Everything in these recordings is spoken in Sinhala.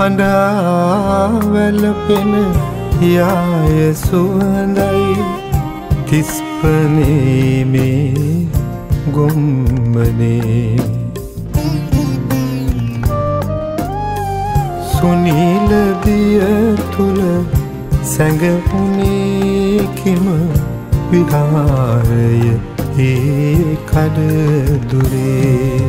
හඬාවැළපෙන යාය සුවඳයි තිස්පනේ මේ ගොම්මනේ සුනිල දිය තුල සැඟවුනේ කිම විහාරය ඒ කඩදුරේ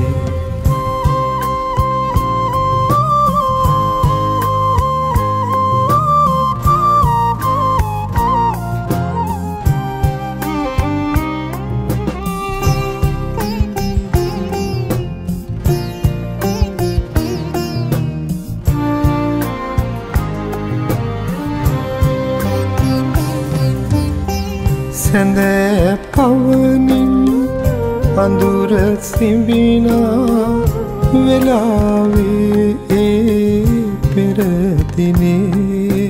සැඳ පවනින් අඳුර සිඹිනා වෙලාවේ ඒ පෙර දිනේ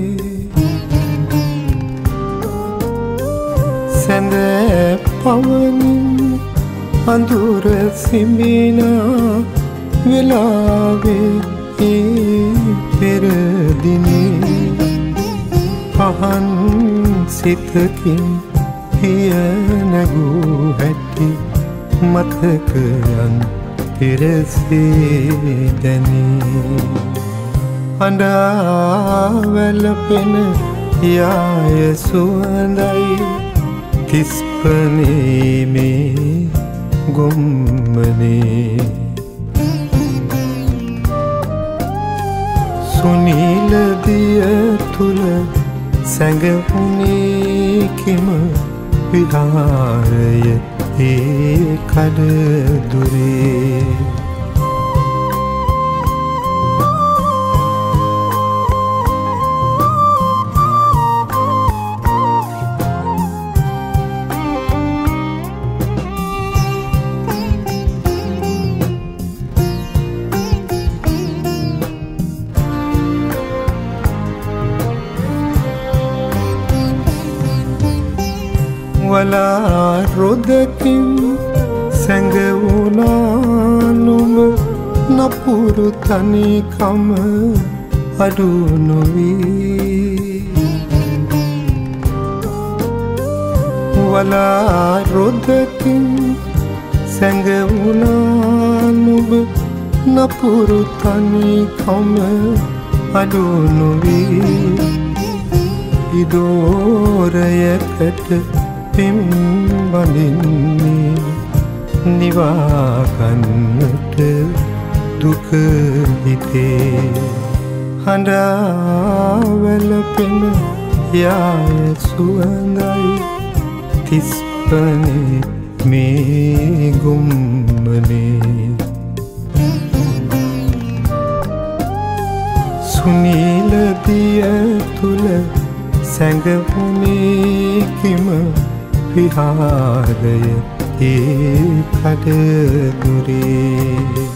සැඳ පවනින් අඳුර සිඹිනා වෙලාවේ ඒ පෙර දිනේ පහන් සිතකින් පිය නැගූ හැටි මතකයන් පෙරසේ දැනේ හඬාවැළපෙන යාය සුවඳයි තිස්පනේ මේ ගොම්මනේ සුනිල දිය තුල සැඟවුනේ කිම විහාරය ඒ කඩදුරේ වලා රොදකින් සැඟවුණා නුඹ නපුරු තනිකම අඩු නොවී වලා රොදකින් සැඟවුණා නුඹ නපුරු තනිකම අඩු නොවී ඉදෝරයකට පින් බඳින්නේ නිවාගන්නට දුක හිතේ හඬාවැළපෙන යාය සුවඳයි තිස්පනේ මේ ගොම්මනේ සුනිල දිය තුල සැඟවුනේ කිම විහාරය ඒ කඩදුරේ